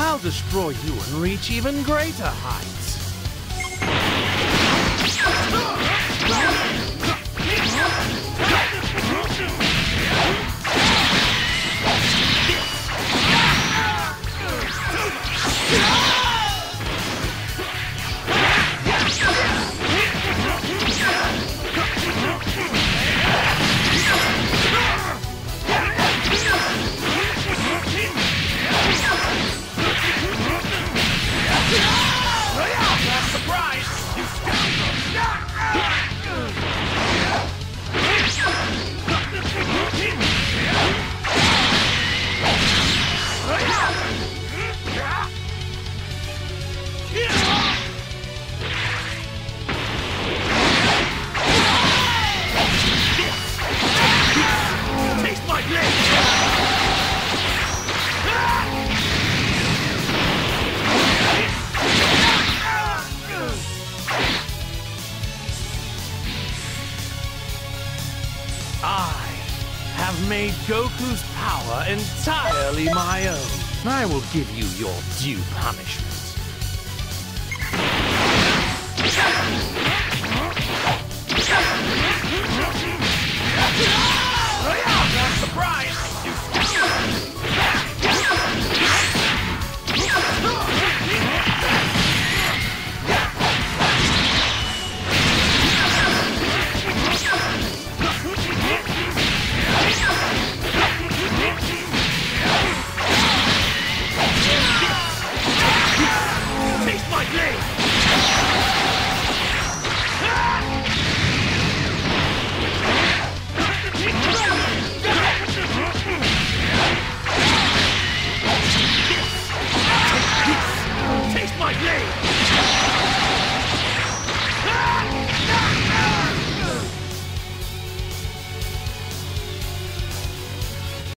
I'll destroy you and reach even greater heights. I have made Goku's power entirely my own. I will give you your due punishment.